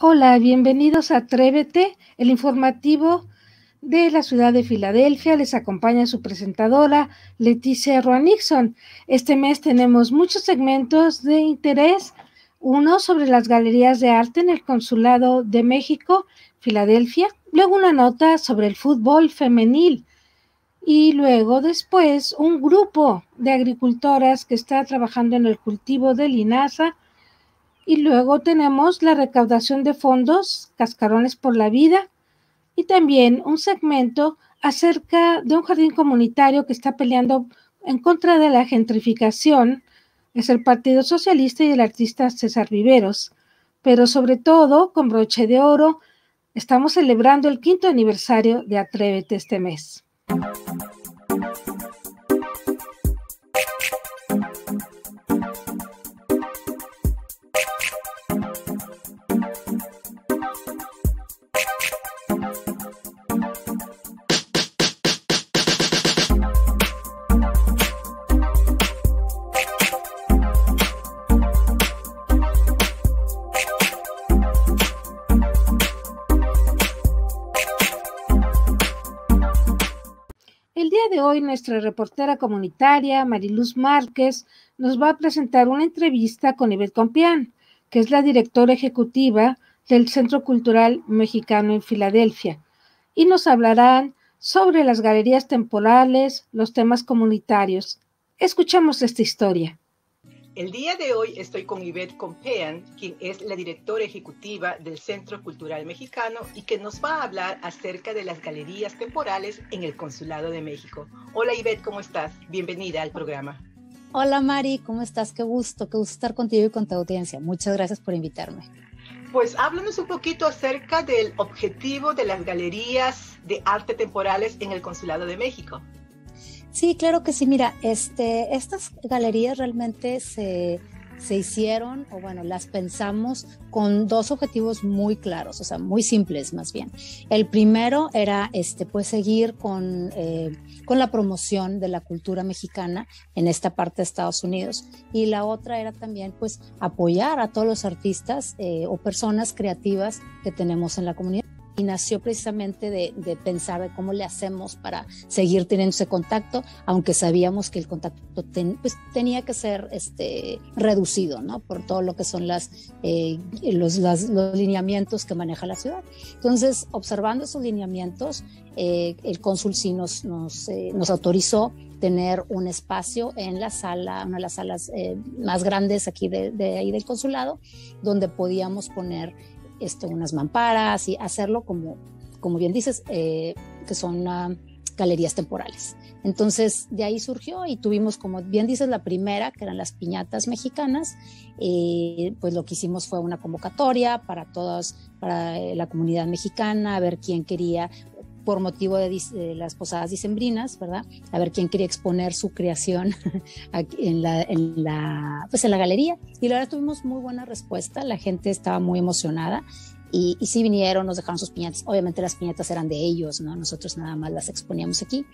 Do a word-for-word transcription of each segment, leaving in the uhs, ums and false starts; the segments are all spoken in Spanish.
Hola, bienvenidos a Atrévete, el informativo de la ciudad de Filadelfia. Les acompaña su presentadora Leticia Roa Nixon. Este mes tenemos muchos segmentos de interés. Uno sobre las galerías de arte en el Consulado de México, Filadelfia. Luego una nota sobre el fútbol femenil. Y luego después un grupo de agricultoras que está trabajando en el cultivo de linaza. Y luego tenemos la recaudación de fondos, Cascarones por la Vida, y también un segmento acerca de un jardín comunitario que está peleando en contra de la gentrificación. Es el Partido Socialista y el artista César Viveros. Pero sobre todo, con broche de oro, estamos celebrando el quinto aniversario de Atrévete este mes. El día de hoy, nuestra reportera comunitaria, Mariluz Márquez, nos va a presentar una entrevista con Ivette Compián, que es la directora ejecutiva del Centro Cultural Mexicano en Filadelfia, y nos hablarán sobre las galerías temporales, los temas comunitarios. Escuchamos esta historia. El día de hoy estoy con Ivette Compián, quien es la directora ejecutiva del Centro Cultural Mexicano y que nos va a hablar acerca de las galerías temporales en el Consulado de México. Hola Ivette, ¿cómo estás? Bienvenida al programa. Hola Mari, ¿cómo estás? Qué gusto, qué gusto estar contigo y con tu audiencia. Muchas gracias por invitarme. Pues háblanos un poquito acerca del objetivo de las galerías de arte temporales en el Consulado de México. Sí, claro que sí. Mira, este, estas galerías realmente se, se hicieron, o bueno, las pensamos con dos objetivos muy claros, o sea, muy simples más bien. El primero era, este, pues, seguir con, eh, con la promoción de la cultura mexicana en esta parte de Estados Unidos. Y la otra era también, pues, apoyar a todos los artistas eh, o personas creativas que tenemos en la comunidad. Y nació precisamente de, de pensar de cómo le hacemos para seguir teniendo ese contacto, aunque sabíamos que el contacto ten, pues, tenía que ser este, reducido, ¿no? Por todo lo que son las, eh, los, las, los lineamientos que maneja la ciudad. Entonces, observando esos lineamientos, eh, el cónsul sí nos, nos, eh, nos autorizó tener un espacio en la sala, una de las salas eh, más grandes aquí de, de ahí del consulado, donde podíamos poner Este, unas mamparas y hacerlo como, como bien dices, eh, que son uh, galerías temporales. Entonces de ahí surgió y tuvimos, como bien dices, la primera, que eran las piñatas mexicanas. Eh, pues lo que hicimos fue una convocatoria para todas, para eh, la comunidad mexicana, a ver quién quería, por motivo de, de las posadas dicembrinas, ¿verdad? A ver quién quería exponer su creación aquí en, la, en, la, pues en la galería. Y la verdad tuvimos muy buena respuesta, la gente estaba muy emocionada y, y sí vinieron, nos dejaron sus piñatas. Obviamente las piñatas eran de ellos, ¿no? Nosotros nada más las exponíamos aquí.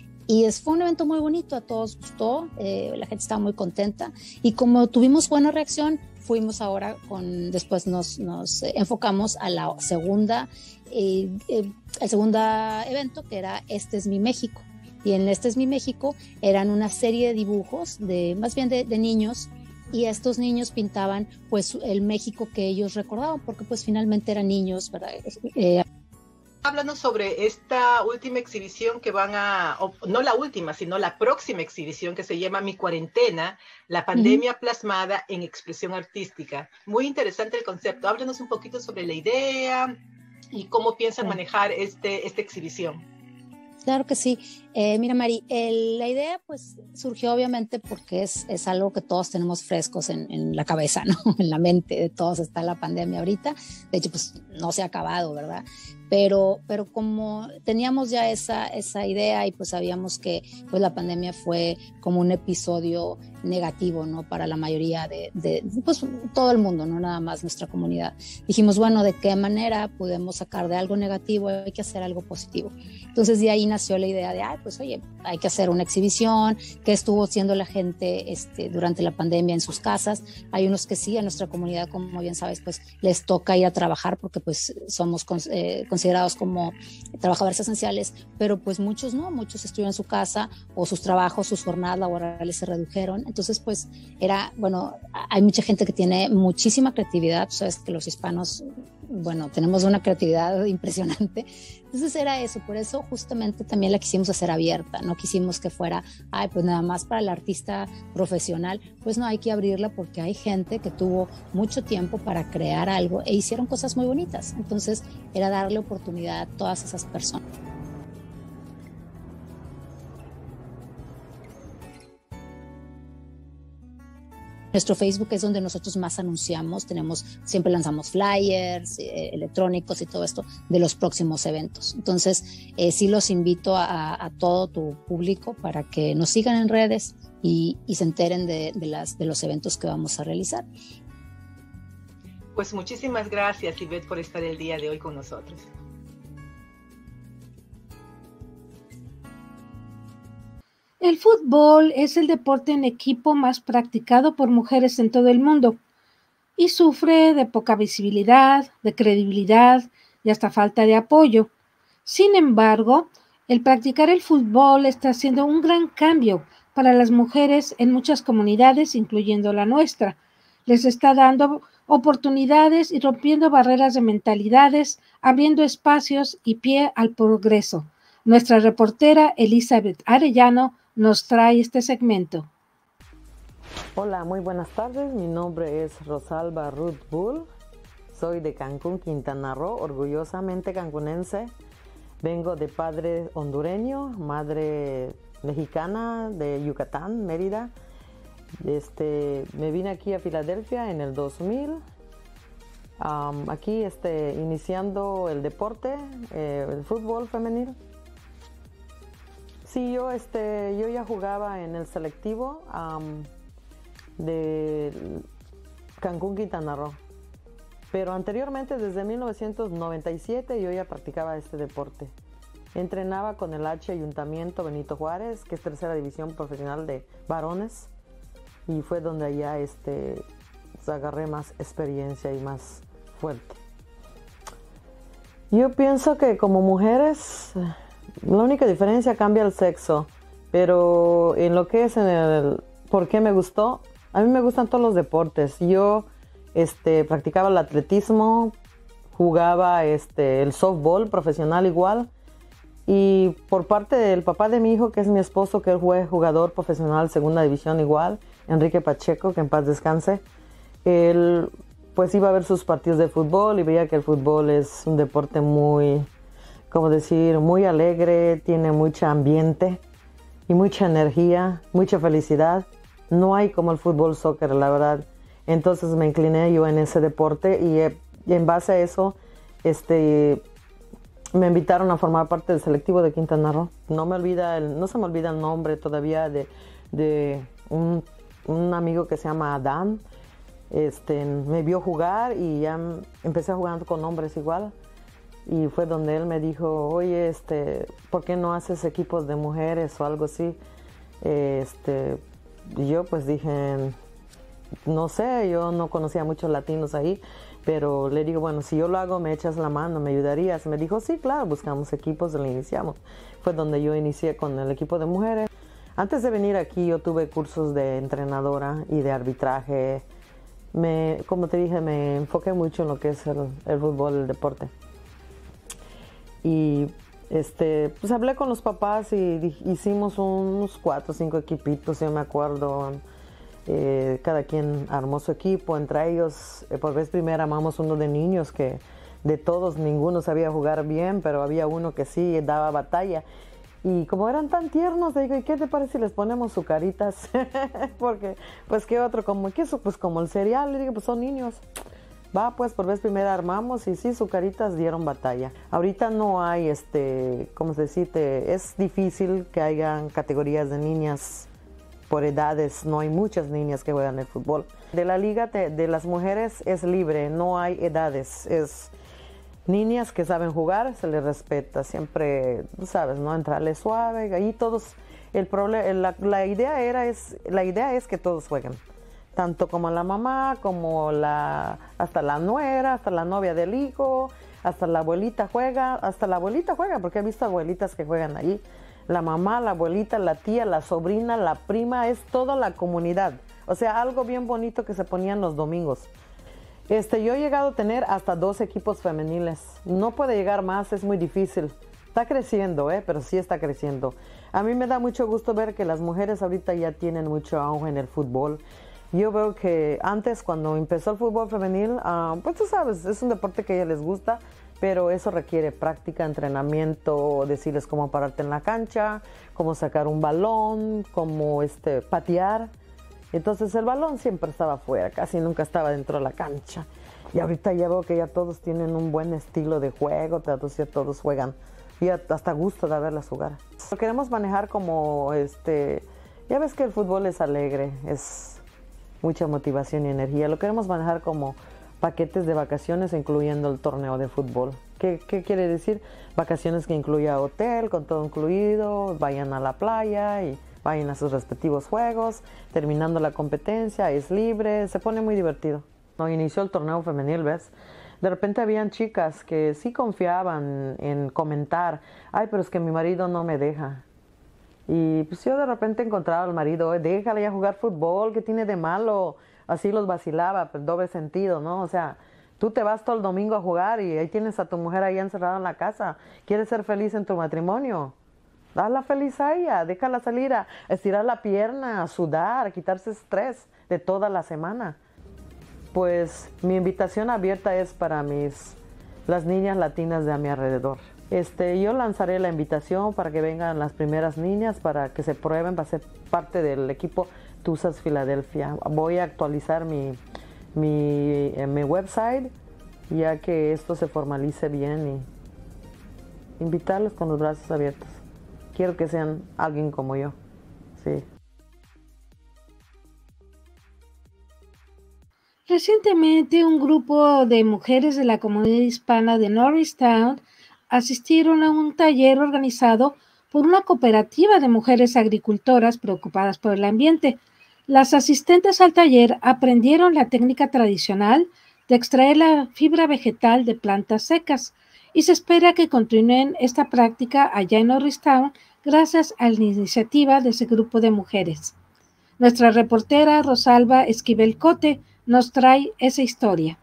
Y es, fue un evento muy bonito, a todos gustó, eh, la gente estaba muy contenta. Y como tuvimos buena reacción, fuimos ahora con, después nos, nos eh, enfocamos a la segunda, eh, eh, el segundo evento, que era Este es mi México. Y en Este es mi México eran una serie de dibujos, de, más bien de, de niños, y estos niños pintaban pues el México que ellos recordaban, porque pues finalmente eran niños, ¿verdad? Eh, Háblanos sobre esta última exhibición que van a, o, no la última, sino la próxima exhibición que se llama Mi Cuarentena, la pandemia uh-huh. plasmada en expresión artística. Muy interesante el concepto. Háblanos un poquito sobre la idea y cómo piensan sí. manejar este, esta exhibición. Claro que sí. Eh, mira, Mari, el, la idea pues surgió obviamente porque es, es algo que todos tenemos frescos en, en la cabeza, ¿no? En la mente de todos está la pandemia ahorita. De hecho, pues no se ha acabado, ¿verdad? Pero, pero como teníamos ya esa, esa idea y pues sabíamos que pues la pandemia fue como un episodio negativo, ¿no? Para la mayoría de, de pues todo el mundo, no nada más nuestra comunidad. Dijimos, bueno, ¿de qué manera podemos sacar de algo negativo? Hay que hacer algo positivo. Entonces de ahí nació la idea de, ah, pues oye, hay que hacer una exhibición, qué estuvo haciendo la gente este, durante la pandemia en sus casas. Hay unos que sí, a nuestra comunidad, como bien sabes, pues les toca ir a trabajar porque pues somos eh, considerados como trabajadores esenciales, pero pues muchos no, muchos estuvieron en su casa o sus trabajos, sus jornadas laborales se redujeron. Entonces pues era, bueno, hay mucha gente que tiene muchísima creatividad, tú sabes que los hispanos, bueno, tenemos una creatividad impresionante. Entonces era eso, por eso justamente también la quisimos hacer abierta, no quisimos que fuera, ay, pues nada más para el artista profesional, pues no, hay que abrirla porque hay gente que tuvo mucho tiempo para crear algo e hicieron cosas muy bonitas. Entonces era darle oportunidad a todas esas personas. Nuestro Facebook es donde nosotros más anunciamos, tenemos, siempre lanzamos flyers eh, electrónicos y todo esto de los próximos eventos. Entonces, eh, sí los invito a, a todo tu público para que nos sigan en redes y, y se enteren de, de, las, de los eventos que vamos a realizar. Pues muchísimas gracias, Ivette, por estar el día de hoy con nosotros. El fútbol es el deporte en equipo más practicado por mujeres en todo el mundo y sufre de poca visibilidad, de credibilidad y hasta falta de apoyo. Sin embargo, el practicar el fútbol está haciendo un gran cambio para las mujeres en muchas comunidades, incluyendo la nuestra. Les está dando oportunidades y rompiendo barreras de mentalidades, abriendo espacios y pie al progreso. Nuestra reportera Elizabeth Arellano nos trae este segmento. Hola, muy buenas tardes. Mi nombre es Rosalba Ruth Bull. Soy de Cancún, Quintana Roo, orgullosamente cancunense. Vengo de padre hondureño, madre mexicana de Yucatán, Mérida. Este, me vine aquí a Filadelfia en el dos mil. Um, aquí este, iniciando el deporte, eh, el fútbol femenil. Sí, yo, este, yo ya jugaba en el selectivo um, de Cancún, Quintana Roo. Pero anteriormente, desde mil novecientos noventa y siete, yo ya practicaba este deporte. Entrenaba con el H Ayuntamiento Benito Juárez, que es tercera división profesional de varones. Y fue donde ya este, pues, agarré más experiencia y más fuerte. Yo pienso que como mujeres... La única diferencia cambia el sexo, pero en lo que es en el por qué me gustó, a mí me gustan todos los deportes. Yo este, practicaba el atletismo, jugaba este, el softball profesional igual, y por parte del papá de mi hijo, que es mi esposo, que él fue jugador profesional segunda división igual, Enrique Pacheco, que en paz descanse, él pues iba a ver sus partidos de fútbol y veía que el fútbol es un deporte muy... como decir, muy alegre, tiene mucho ambiente y mucha energía, mucha felicidad. No hay como el fútbol, soccer, la verdad. Entonces me incliné yo en ese deporte y, eh, y en base a eso este, me invitaron a formar parte del selectivo de Quintana Roo. No, me olvida el, no se me olvida el nombre todavía de, de un, un amigo que se llama Adán. Este, me vio jugar y ya empecé jugando con hombres igual. Y fue donde él me dijo, oye, este, ¿por qué no haces equipos de mujeres o algo así? Este, y yo pues dije, no sé, yo no conocía muchos latinos ahí, pero le digo, bueno, si yo lo hago, me echas la mano, ¿me ayudarías? Me dijo, sí, claro, buscamos equipos, le iniciamos. Fue donde yo inicié con el equipo de mujeres. Antes de venir aquí, yo tuve cursos de entrenadora y de arbitraje. Me, como te dije, me enfoqué mucho en lo que es el, el fútbol, el deporte. Y este, pues hablé con los papás y hicimos unos cuatro o cinco equipitos, yo me acuerdo. Eh, cada quien armó su equipo, entre ellos, eh, por vez primera armamos uno de niños que de todos ninguno sabía jugar bien, pero había uno que sí daba batalla. Y como eran tan tiernos, le digo, ¿y qué te parece si les ponemos sucaritas? Porque, pues, ¿qué otro? Como, ¿qué eso? Pues como el cereal, le digo, pues son niños. Va, pues por vez primera armamos y sí, Sucaritas dieron batalla. Ahorita no hay, este, ¿cómo se dice? Es difícil que hayan categorías de niñas por edades. No hay muchas niñas que juegan el fútbol. De la liga de, de las mujeres es libre, no hay edades. Es, niñas que saben jugar, se les respeta, siempre, tú sabes, ¿no? Entrarle suave, ahí todos, el problema, la, la idea era, es, la idea es que todos jueguen, tanto como la mamá, como la, hasta la nuera, hasta la novia del hijo, hasta la abuelita juega, hasta la abuelita juega, porque he visto abuelitas que juegan ahí, la mamá, la abuelita, la tía, la sobrina, la prima, es toda la comunidad, o sea, algo bien bonito que se ponían los domingos. Este, yo he llegado a tener hasta dos equipos femeniles. No puede llegar más, es muy difícil. Está creciendo, ¿eh? Pero sí está creciendo. A mí me da mucho gusto ver que las mujeres ahorita ya tienen mucho auge en el fútbol. Yo veo que antes, cuando empezó el fútbol femenil, uh, pues tú sabes, es un deporte que a ellas les gusta, pero eso requiere práctica, entrenamiento, decirles cómo pararte en la cancha, cómo sacar un balón, cómo este, patear. Entonces el balón siempre estaba afuera, casi nunca estaba dentro de la cancha. Y ahorita ya veo que ya todos tienen un buen estilo de juego, todos, ya todos juegan. Y hasta gusto de verlas jugar. Lo queremos manejar como, este, ya ves que el fútbol es alegre, es mucha motivación y energía. Lo queremos manejar como paquetes de vacaciones incluyendo el torneo de fútbol. ¿Qué, qué quiere decir? Vacaciones que incluya hotel, con todo incluido, vayan a la playa y vayan a sus respectivos juegos, terminando la competencia, es libre, se pone muy divertido. No, inició el torneo femenil, ¿ves? De repente habían chicas que sí confiaban en comentar, ay, pero es que mi marido no me deja. Y pues yo de repente encontraba al marido, déjale ya jugar fútbol, ¿qué tiene de malo? Así los vacilaba, pero doble sentido, ¿no? O sea, tú te vas todo el domingo a jugar y ahí tienes a tu mujer ahí encerrada en la casa, ¿quieres ser feliz en tu matrimonio? Dala feliz a ella, déjala salir a estirar la pierna, a sudar, a quitarse estrés de toda la semana. Pues mi invitación abierta es para mis, las niñas latinas de a mi alrededor. Este, yo lanzaré la invitación para que vengan las primeras niñas, para que se prueben, para ser parte del equipo Tuzas Filadelfia. Voy a actualizar mi, mi, eh, mi website, ya que esto se formalice bien, y invitarles con los brazos abiertos. Quiero que sean alguien como yo, sí. Recientemente, un grupo de mujeres de la comunidad hispana de Norristown asistieron a un taller organizado por una cooperativa de mujeres agricultoras preocupadas por el ambiente. Las asistentes al taller aprendieron la técnica tradicional de extraer la fibra vegetal de plantas secas, y se espera que continúen esta práctica allá en Norristown gracias a la iniciativa de ese grupo de mujeres. Nuestra reportera Rosalba Esquivel Cote nos trae esa historia.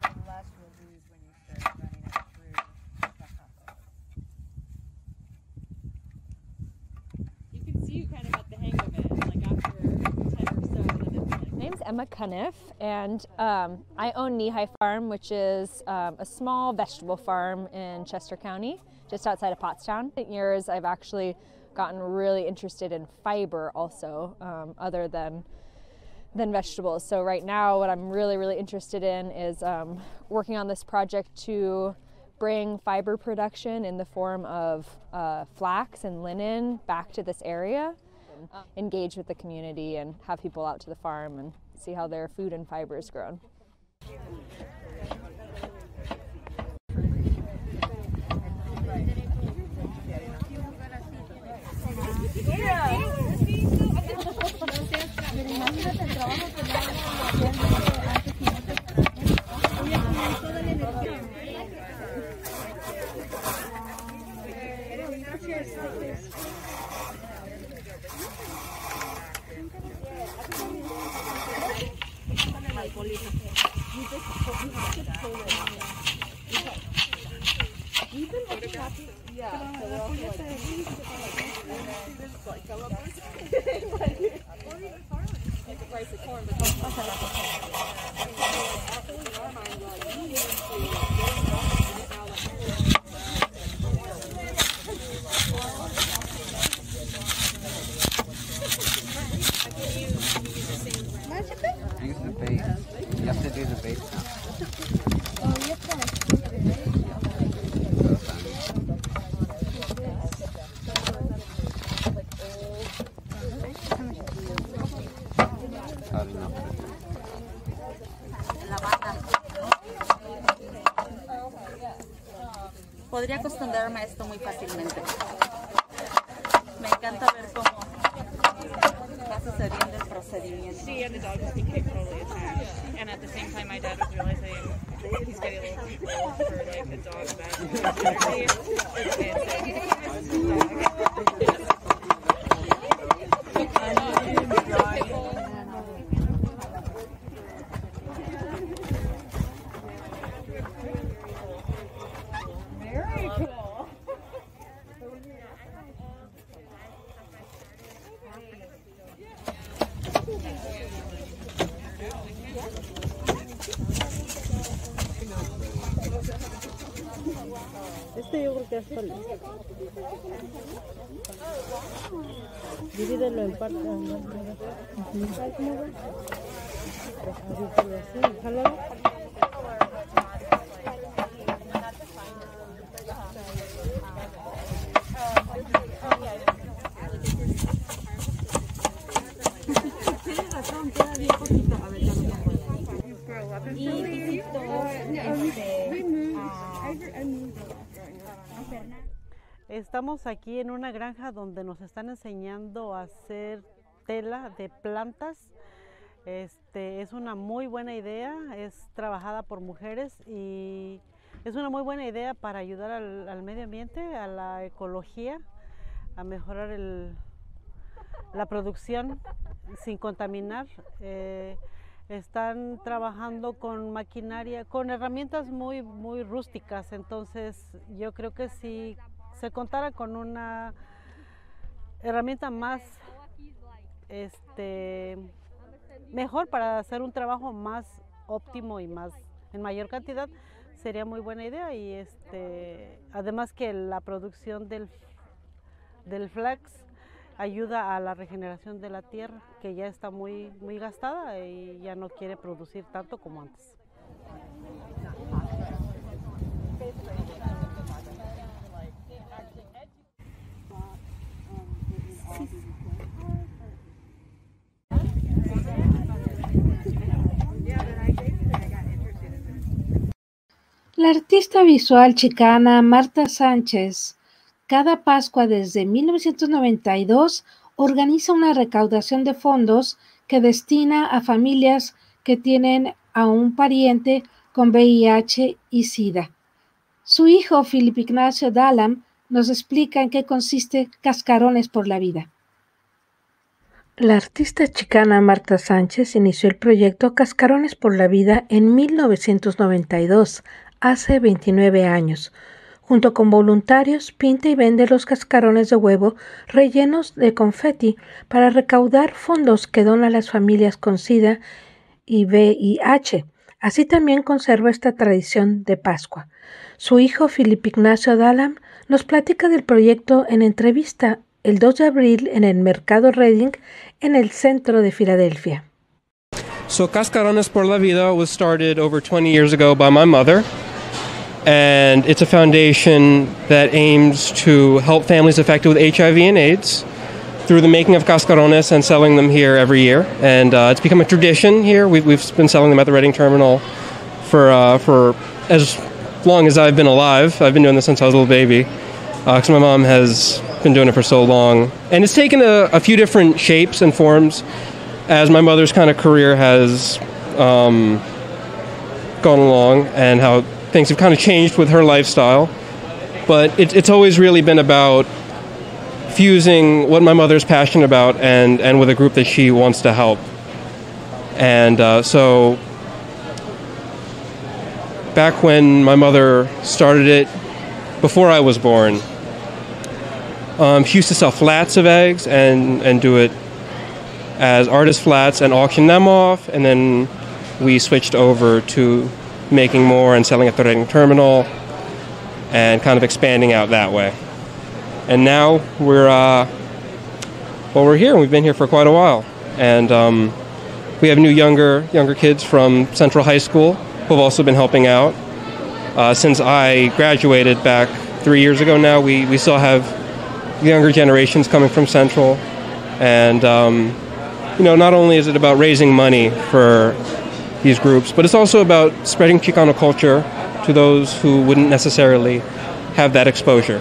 My name's Emma Cuniff, and um, I own Nehi Farm, which is um, a small vegetable farm in Chester County, just outside of Pottstown. In years, I've actually gotten really interested in fiber also, um, other than than vegetables. So right now, what I'm really, really interested in is um, working on this project to bring fiber production in the form of uh, flax and linen back to this area. Engage with the community and have people out to the farm and see how their food and fiber is grown. Use the base. You have to do the base now. podría acostumbrarme a esto muy fácilmente. Me encanta ver cómo va sucediendo el procedimiento. Sí, and the dog just became totally attached. And at the same time, my dad was realizing he's getting a little too old for like a dog that energy. Very cool. Este yo creo que es solo. Divídelo en parte. Así, jálalo. Tienes razón, queda bien poquito. A ver, ya lo pongo. Y necesito Estamos aquí en una granja donde nos están enseñando a hacer tela de plantas. Este, es una muy buena idea, es trabajada por mujeres y es una muy buena idea para ayudar al, al medio ambiente, a la ecología, a mejorar el, la producción sin contaminar. Eh, están trabajando con maquinaria, con herramientas muy, muy rústicas, entonces yo creo que si se contara con una herramienta más este, mejor para hacer un trabajo más óptimo y más en mayor cantidad, sería muy buena idea. Y este, además que la producción del, del flax ayuda a la regeneración de la tierra, que ya está muy, muy gastada y ya no quiere producir tanto como antes. La artista visual chicana Marta Sánchez, cada Pascua desde mil novecientos noventa y dos, organiza una recaudación de fondos que destina a familias que tienen a un pariente con V I H y SIDA. Su hijo, Philip Ignacio Dallam, nos explica en qué consiste Cascarones por la Vida. La artista chicana Marta Sánchez inició el proyecto Cascarones por la Vida en mil novecientos noventa y dos, hace veintinueve años. Junto con voluntarios, pinta y vende los cascarones de huevo rellenos de confeti para recaudar fondos que dona a las familias con SIDA y V I H. Así también conserva esta tradición de Pascua. Su hijo, Philip Ignacio Dallam, nos platica del proyecto en entrevista el dos de abril en el Mercado Reading, en el centro de Filadelfia. So Cascarones por la Vida was started over twenty years ago by my mother. And it's a foundation that aims to help families affected with H I V and AIDS through the making of cascarones and selling them here every year. And uh, it's become a tradition here. We've, we've been selling them at the Reading Terminal for uh, for as long as I've been alive. I've been doing this since I was a little baby, because uh, my mom has been doing it for so long. And it's taken a, a few different shapes and forms as my mother's kind of career has um, gone along, and how things have kind of changed with her lifestyle, but it, it's always really been about fusing what my mother's passionate about and, and with a group that she wants to help. And uh, so back when my mother started it, before I was born, um, she used to sell flats of eggs and, and do it as artist flats and auction them off, and then we switched over to making more and selling at the Reading Terminal and kind of expanding out that way. And now we're, uh, well, we're here, and we've been here for quite a while. And um, we have new younger younger kids from Central High School who have also been helping out. Uh, since I graduated back three years ago now, we, we still have younger generations coming from Central. And, um, you know, not only is it about raising money for these groups, but it's also about spreading Chicano culture to those who wouldn't necessarily have that exposure.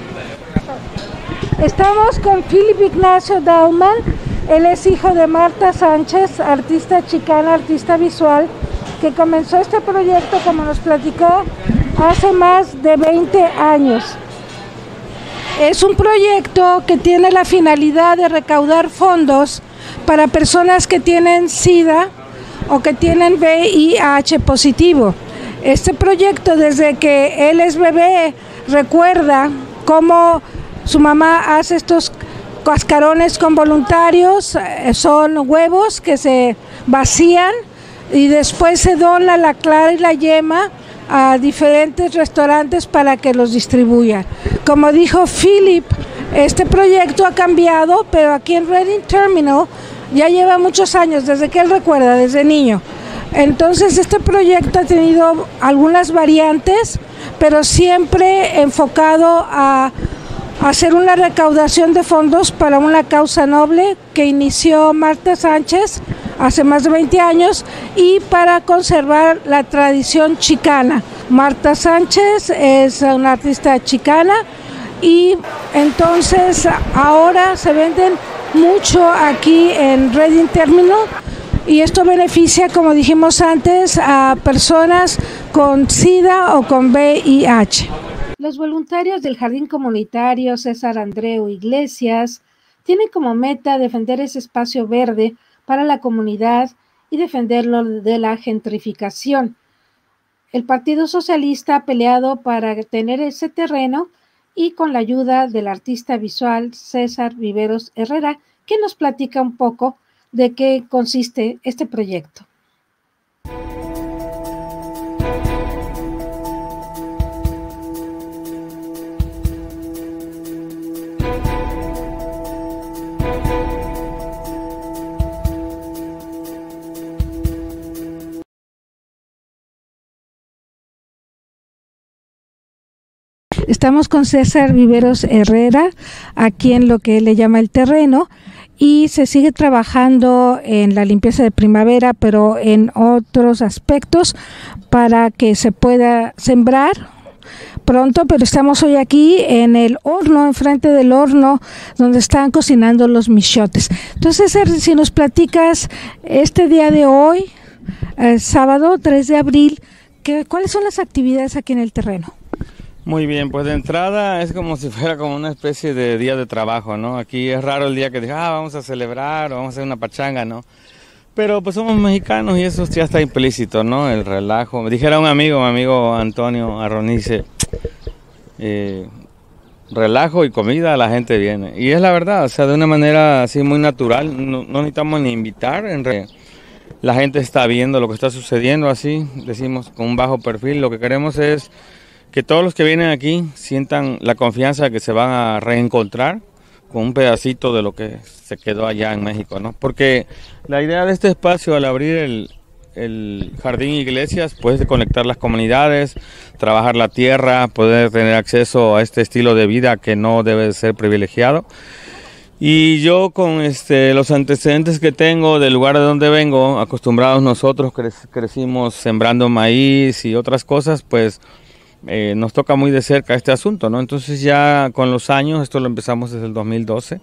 Estamos con Philip Ignacio Dauman. Él es hijo de Marta Sánchez, artista chicana, artista visual, que comenzó este proyecto, como nos platicó, hace más de veinte años. Es un proyecto que tiene la finalidad de recaudar fondos para personas que tienen SIDA o que tienen V I H positivo. Este proyecto, desde que él es bebé, recuerda cómo su mamá hace estos cascarones con voluntarios, son huevos que se vacían y después se dona la clara y la yema a diferentes restaurantes para que los distribuyan. Como dijo Philip, este proyecto ha cambiado, pero aquí en Reading Terminal ya lleva muchos años, desde que él recuerda, desde niño. Entonces este proyecto ha tenido algunas variantes, pero siempre enfocado a hacer una recaudación de fondos para una causa noble que inició Marta Sánchez hace más de veinte años y para conservar la tradición chicana. Marta Sánchez es una artista chicana y entonces ahora se venden mucho aquí en Reading Terminal y esto beneficia, como dijimos antes, a personas con SIDA o con V I H. Los voluntarios del Jardín Comunitario César Andreu Iglesias tienen como meta defender ese espacio verde para la comunidad y defenderlo de la gentrificación. El Partido Socialista ha peleado para tener ese terreno y con la ayuda del artista visual César Viveros Herrera, que nos platica un poco de qué consiste este proyecto. Estamos con César Viveros Herrera, aquí en lo que él le llama el terreno, y se sigue trabajando en la limpieza de primavera, pero en otros aspectos para que se pueda sembrar pronto, pero estamos hoy aquí en el horno, enfrente del horno donde están cocinando los michotes. Entonces, César, si nos platicas este día de hoy, eh, sábado tres de abril, ¿qué, ¿cuáles son las actividades aquí en el terreno? Muy bien, pues de entrada es como si fuera como una especie de día de trabajo, ¿no? Aquí es raro el día que diga, ah, vamos a celebrar, vamos a hacer una pachanga, ¿no? Pero pues somos mexicanos y eso ya está implícito, ¿no? El relajo. Me dijera un amigo, mi amigo Antonio Arronice, eh, relajo y comida, la gente viene. Y es la verdad, o sea, de una manera así muy natural, no, no necesitamos ni invitar, en realidad. La gente está viendo lo que está sucediendo así, decimos, con un bajo perfil. Lo que queremos es que todos los que vienen aquí sientan la confianza de que se van a reencontrar con un pedacito de lo que se quedó allá en México, ¿no? Porque la idea de este espacio, al abrir el, el Jardín Iglesias, pues de conectar las comunidades, trabajar la tierra, poder tener acceso a este estilo de vida que no debe ser privilegiado. Y yo con este, los antecedentes que tengo del lugar de donde vengo, acostumbrados nosotros, cre crecimos sembrando maíz y otras cosas, pues Eh, nos toca muy de cerca este asunto, ¿no? Entonces ya con los años, esto lo empezamos desde el dos mil doce,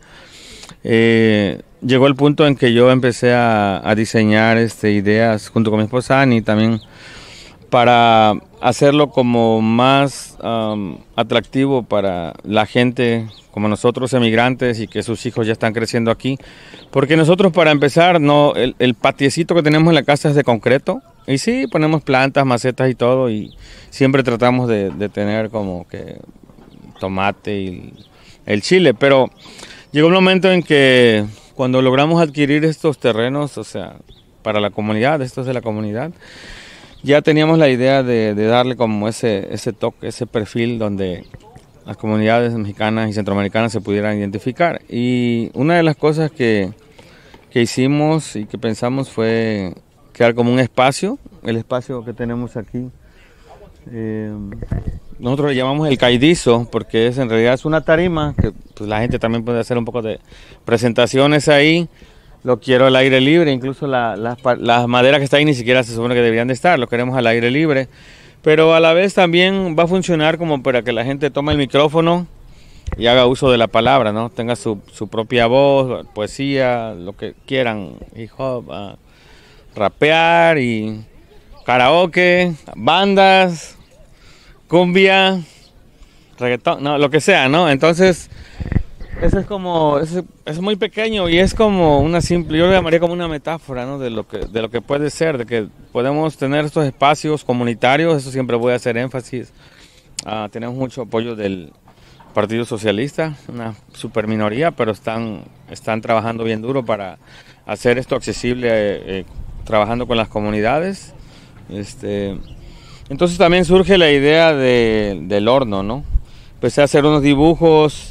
eh, llegó el punto en que yo empecé a, a diseñar este, ideas junto con mi esposa Ani también para hacerlo como más um, atractivo para la gente como nosotros emigrantes y que sus hijos ya están creciendo aquí, porque nosotros para empezar, no, el, el patiecito que tenemos en la casa es de concreto. Y sí, ponemos plantas, macetas y todo, y siempre tratamos de, de tener como que tomate y el chile, pero llegó un momento en que cuando logramos adquirir estos terrenos, o sea, para la comunidad, estos de la comunidad, ya teníamos la idea de, de darle como ese, ese toque, ese perfil donde las comunidades mexicanas y centroamericanas se pudieran identificar. Y una de las cosas que, que hicimos y que pensamos fue crear como un espacio, el espacio que tenemos aquí. Eh, nosotros le llamamos el caidizo porque es en realidad es una tarima que pues, la gente también puede hacer un poco de presentaciones ahí. Lo quiero al aire libre, incluso la, la, las maderas que están ahí ni siquiera se supone que deberían de estar, lo queremos al aire libre. pero a la vez también va a funcionar como para que la gente tome el micrófono y haga uso de la palabra, ¿no? Tenga su, su propia voz, poesía, lo que quieran, hip hop, uh, rapear y karaoke, bandas, cumbia, reggaetón, no, lo que sea, ¿no? Entonces, eso es como, es, es muy pequeño y es como una simple, yo lo llamaría como una metáfora, ¿no? De lo que, de lo que puede ser, de que podemos tener estos espacios comunitarios, eso siempre voy a hacer énfasis. Uh, tenemos mucho apoyo del Partido Socialista, una super minoría, pero están, están trabajando bien duro para hacer esto accesible, eh, eh, trabajando con las comunidades. Este, entonces también surge la idea de, del horno, ¿no? Empecé a hacer unos dibujos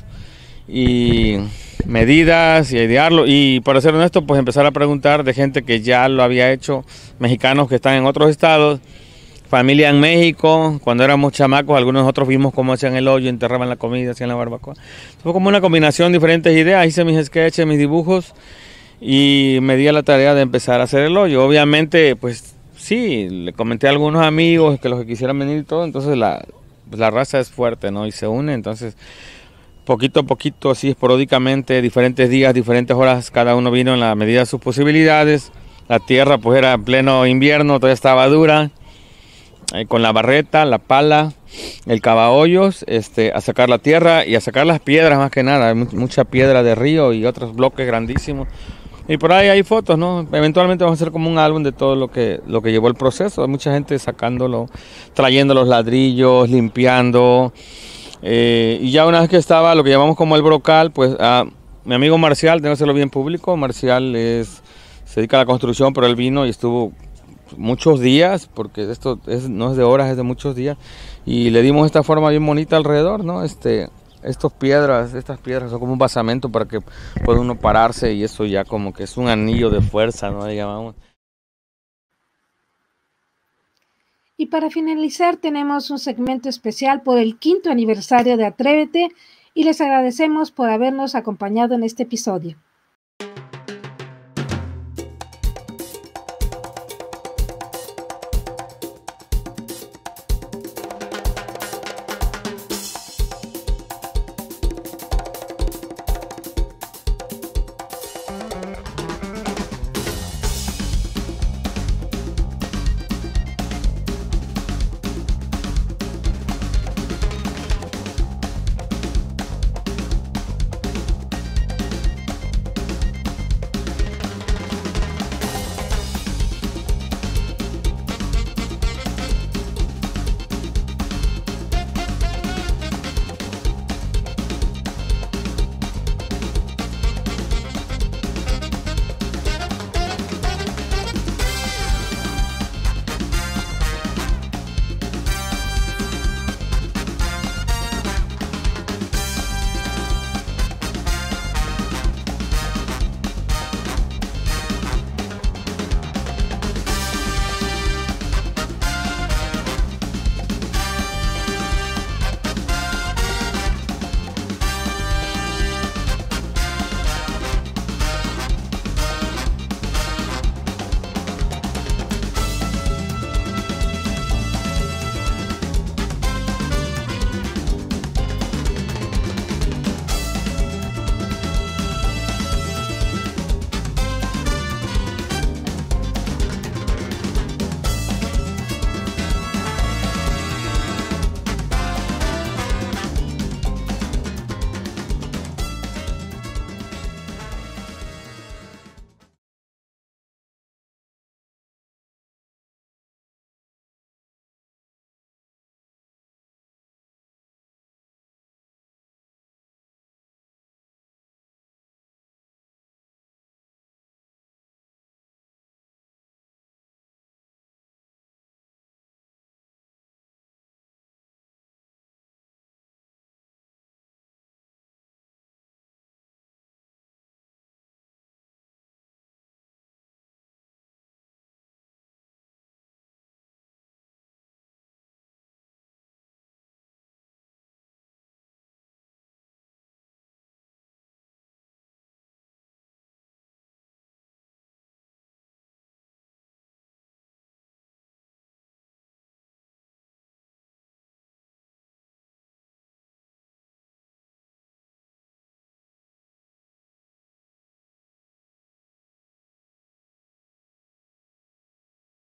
y medidas y idearlo, y para ser honesto, pues empezar a preguntar de gente que ya lo había hecho, mexicanos que están en otros estados, familia en México, cuando éramos chamacos, algunos de nosotros vimos cómo hacían el hoyo, enterraban la comida, hacían la barbacoa. Fue como una combinación de diferentes ideas, hice mis sketches, mis dibujos y me di a la tarea de empezar a hacer el hoyo. Obviamente, pues sí, le comenté a algunos amigos que los que quisieran venir y todo, entonces la, pues la raza es fuerte, ¿no? Y se une, entonces poquito a poquito, así esporádicamente, diferentes días, diferentes horas, cada uno vino en la medida de sus posibilidades. La tierra pues era en pleno invierno, todavía estaba dura, eh, con la barreta, la pala, el cavahoyos, este, a sacar la tierra y a sacar las piedras más que nada, hay mucha piedra de río y otros bloques grandísimos. Y por ahí hay fotos, ¿no? Eventualmente vamos a hacer como un álbum de todo lo que, lo que llevó el proceso. Hay mucha gente sacándolo, trayendo los ladrillos, limpiando. Eh, y ya una vez que estaba lo que llamamos como el brocal, pues a mi amigo Marcial, tengo que hacerlo bien público. Marcial es, se dedica a la construcción, pero él vino y estuvo muchos días, porque esto es, no es de horas, es de muchos días. Y le dimos esta forma bien bonita alrededor, ¿no? Este... Estas piedras, estas piedras son como un basamento para que pueda uno pararse y eso ya como que es un anillo de fuerza, ¿no? Le llamamos. Y para finalizar tenemos un segmento especial por el quinto aniversario de Atrévete y les agradecemos por habernos acompañado en este episodio.